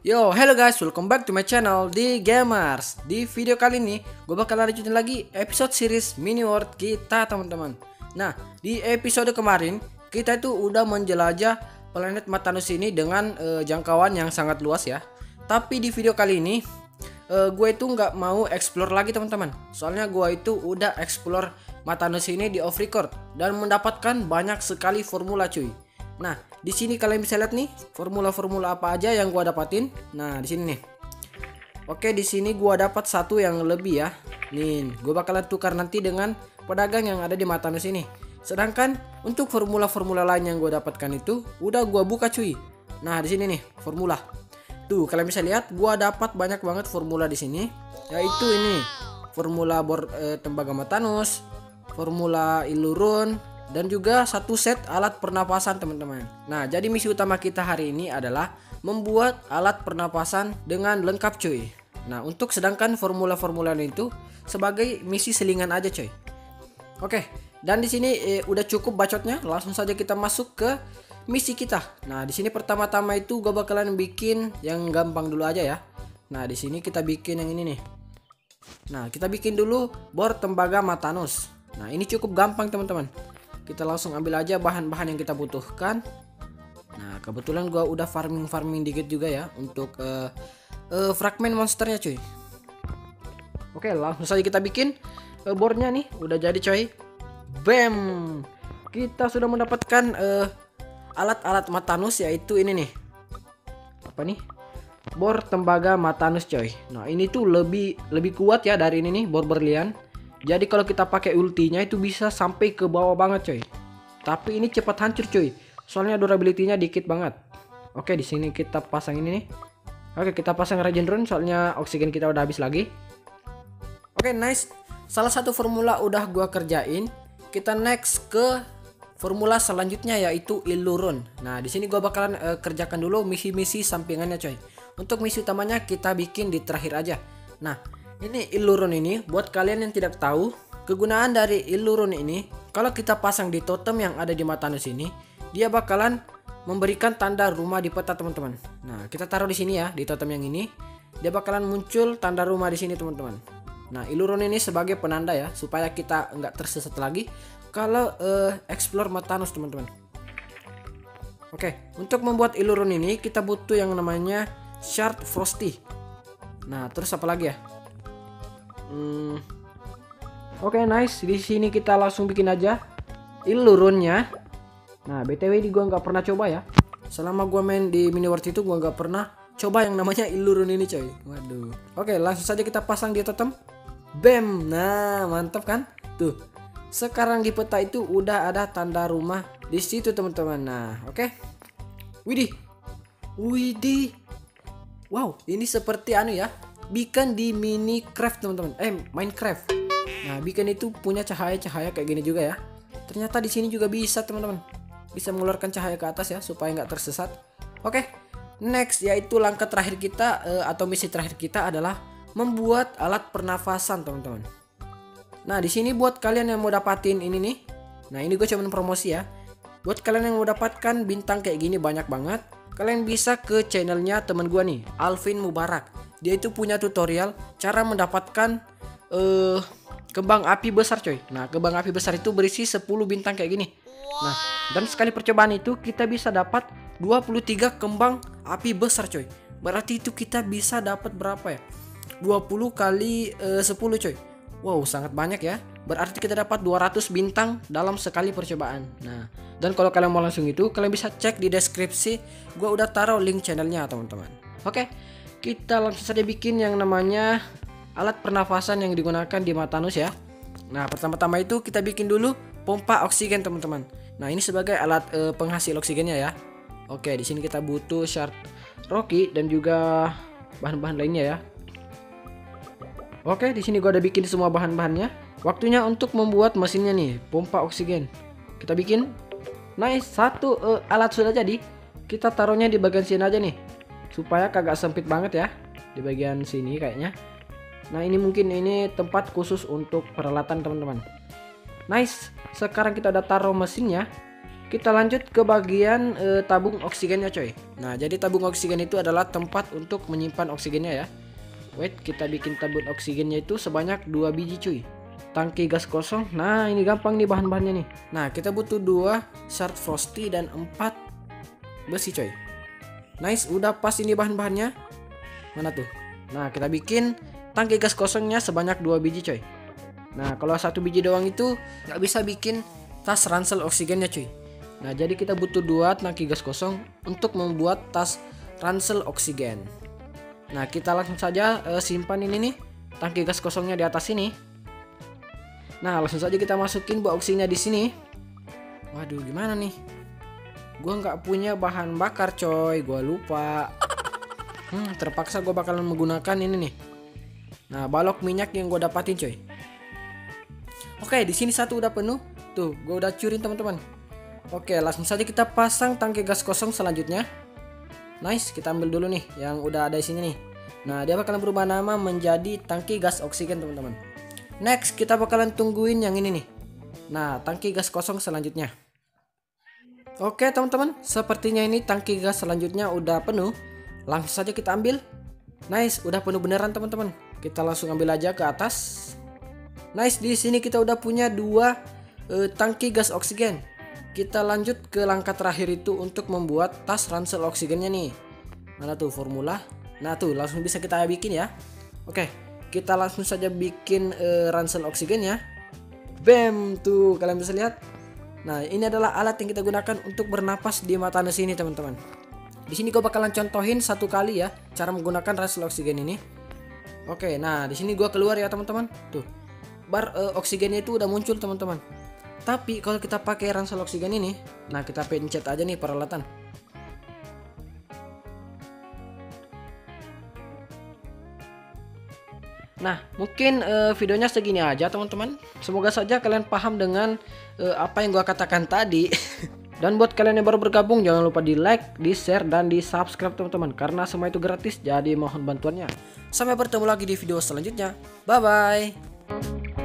Yo, hello guys, welcome back to my channel di Gamers. Di video kali ini, gue bakal lanjutin lagi episode series Mini World kita, teman-teman. Nah, di episode kemarin, kita itu udah menjelajah planet Matanus ini dengan jangkauan yang sangat luas ya. Tapi di video kali ini, gue itu nggak mau explore lagi, teman-teman. Soalnya gue itu udah explore Matanus ini di off record dan mendapatkan banyak sekali formula, cuy. Nah, di sini kalian bisa lihat nih formula-formula apa aja yang gua dapatin. Nah, di sini nih. Oke, di sini gua dapat satu yang lebih ya. Nih, gua bakalan tukar nanti dengan pedagang yang ada di Matanus ini. Sedangkan untuk formula-formula lain yang gua dapatkan itu udah gua buka, cuy. Nah, di sini nih formula. Tuh, kalian bisa lihat gua dapat banyak banget formula di sini. Yaitu ini. Formula tembaga Matanus, formula Ilurun, dan juga satu set alat pernapasan, teman-teman. Nah, jadi misi utama kita hari ini adalah membuat alat pernapasan dengan lengkap, cuy. Nah, untuk sedangkan formula-formula itu sebagai misi selingan aja, cuy. Oke, dan di sini udah cukup bacotnya. Langsung saja kita masuk ke misi kita. Nah, di sini pertama-tama itu gue bakalan bikin yang gampang dulu aja ya. Nah, di sini kita bikin yang ini nih. Nah, kita bikin dulu bor tembaga Matanus. Nah, ini cukup gampang, teman-teman. Kita langsung ambil aja bahan-bahan yang kita butuhkan. Nah, kebetulan gua udah farming dikit juga ya untuk fragmen monsternya, cuy. Oke, langsung saja kita bikin bornya nih. Udah jadi, coy. Bam. Kita sudah mendapatkan alat-alat Matanus, yaitu ini nih. Apa nih? Bor tembaga Matanus, coy. Nah, ini tuh lebih kuat ya dari ini nih, bor berlian. Jadi kalau kita pakai ultinya itu bisa sampai ke bawah banget, coy. Tapi ini cepat hancur, cuy. Soalnya durability-nya dikit banget. Oke, di sini kita pasang ini nih. Oke, kita pasang regen rune soalnya oksigen kita udah habis lagi. Oke, nice. Salah satu formula udah gua kerjain. Kita next ke formula selanjutnya yaitu Ilurun. Nah, di sini gua bakalan kerjakan dulu misi-misi sampingannya, coy. Untuk misi utamanya kita bikin di terakhir aja. Nah, ini Ilurun ini buat kalian yang tidak tahu, kegunaan dari Ilurun ini kalau kita pasang di totem yang ada di Matanus ini, dia bakalan memberikan tanda rumah di peta, teman-teman. Nah, kita taruh di sini ya, di totem yang ini, dia bakalan muncul tanda rumah di sini, teman-teman. Nah, Ilurun ini sebagai penanda ya, supaya kita nggak tersesat lagi kalau explore Matanus, teman-teman. Oke, untuk membuat Ilurun ini kita butuh yang namanya Shard Frosty. Nah, terus apa lagi ya? Oke, nice. Di sini kita langsung bikin aja Ilurunnya. Nah, BTW ini gua nggak pernah coba ya. Selama gua main di Mini World itu gua nggak pernah coba yang namanya Ilurun ini, coy. Waduh. Oke, langsung saja kita pasang di totem. Bam. Nah, mantap kan? Tuh. Sekarang di peta itu udah ada tanda rumah di situ, teman-teman. Nah, oke. Widih. Widih. Wow, ini seperti anu ya. Beacon di Minecraft, teman-teman. Minecraft. Nah, beacon itu punya cahaya-cahaya kayak gini juga ya. Ternyata di sini juga bisa, teman-teman. Bisa mengeluarkan cahaya ke atas ya supaya nggak tersesat. Oke. Next yaitu langkah terakhir kita atau misi terakhir kita adalah membuat alat pernafasan, teman-teman. Nah, di sini buat kalian yang mau dapatin ini nih. Nah, ini gue cuman promosi ya. Buat kalian yang mau dapatkan bintang kayak gini banyak banget, kalian bisa ke channelnya teman gue nih, Alvin Mubarak. Dia itu punya tutorial cara mendapatkan kembang api besar, coy. Nah, kembang api besar itu berisi 10 bintang kayak gini. Nah, dan sekali percobaan itu kita bisa dapat 23 kembang api besar, coy. Berarti itu kita bisa dapat berapa ya? 20 kali 10, coy. Wow, sangat banyak ya. Berarti kita dapat 200 bintang dalam sekali percobaan. Nah, dan kalau kalian mau langsung itu, kalian bisa cek di deskripsi. Gua udah taruh link channelnya, teman-teman. Oke. Kita langsung saja bikin yang namanya alat pernafasan yang digunakan di Matanus ya. Nah, pertama-tama itu kita bikin dulu pompa oksigen, teman-teman. Nah, ini sebagai alat penghasil oksigennya ya. Oke, di sini kita butuh shard rocky dan juga bahan-bahan lainnya ya. Oke, di sini gua udah bikin semua bahan-bahannya. Waktunya untuk membuat mesinnya nih, pompa oksigen. Kita bikin. Nice, satu alat sudah jadi. Kita taruhnya di bagian sini aja nih. Supaya kagak sempit banget ya di bagian sini kayaknya. Nah, ini mungkin ini tempat khusus untuk peralatan, teman-teman. Nice. Sekarang kita udah taruh mesinnya. kita lanjut ke bagian tabung oksigennya coy. Nah jadi tabung oksigen itu adalah tempat untuk menyimpan oksigennya ya. Wait, kita bikin tabung oksigennya itu sebanyak 2 biji cuy. Tangki gas kosong. Nah ini gampang nih bahan-bahannya nih. Nah kita butuh 2 shard frosty dan 4 besi coy. Nice, udah pas ini bahan-bahannya. Mana tuh? Nah kita bikin tangki gas kosongnya sebanyak 2 biji coy. Nah kalau 1 biji doang itu nggak bisa bikin tas ransel oksigennya cuy. Nah jadi kita butuh 2 tangki gas kosong untuk membuat tas ransel oksigen. Nah kita langsung saja simpan ini nih tangki gas kosongnya di atas sini. Nah langsung saja kita masukin boxingnya di sini. Waduh gimana nih? Gua nggak punya bahan bakar coy, gua lupa. Terpaksa gua bakalan menggunakan ini nih. Nah balok minyak yang gua dapatin coy. Oke di sini satu udah penuh. Tuh gua udah curin teman-teman. Oke langsung saja kita pasang tangki gas kosong selanjutnya. Nice, kita ambil dulu nih yang udah ada di sini nih. Nah dia bakalan berubah nama menjadi tangki gas oksigen teman-teman. Next kita bakalan tungguin yang ini nih. Nah tangki gas kosong selanjutnya. Oke teman-teman, sepertinya ini tangki gas selanjutnya udah penuh. Langsung saja kita ambil. Nice, udah penuh beneran teman-teman. Kita langsung ambil aja ke atas. Nice, di sini kita udah punya 2 tangki gas oksigen. Kita lanjut ke langkah terakhir itu untuk membuat tas ransel oksigennya nih. Mana tuh formula? Nah tuh langsung bisa kita bikin ya. Oke, kita langsung saja bikin ransel oksigennya. Bam, tuh kalian bisa lihat. Nah ini adalah alat yang kita gunakan untuk bernapas di Matanes ini teman-teman. Di sini gue bakalan contohin 1 kali ya cara menggunakan ransel oksigen ini. Oke, nah di sini gue keluar ya teman-teman. Tuh bar oksigennya itu udah muncul teman-teman. Tapi kalau kita pakai ransel oksigen ini, nah kita pencet aja nih peralatan. Nah mungkin videonya segini aja teman-teman. Semoga saja kalian paham dengan apa yang gua katakan tadi. Dan buat kalian yang baru bergabung jangan lupa di like, di share, dan di subscribe teman-teman. Karena semua itu gratis, jadi mohon bantuannya. Sampai bertemu lagi di video selanjutnya. Bye bye.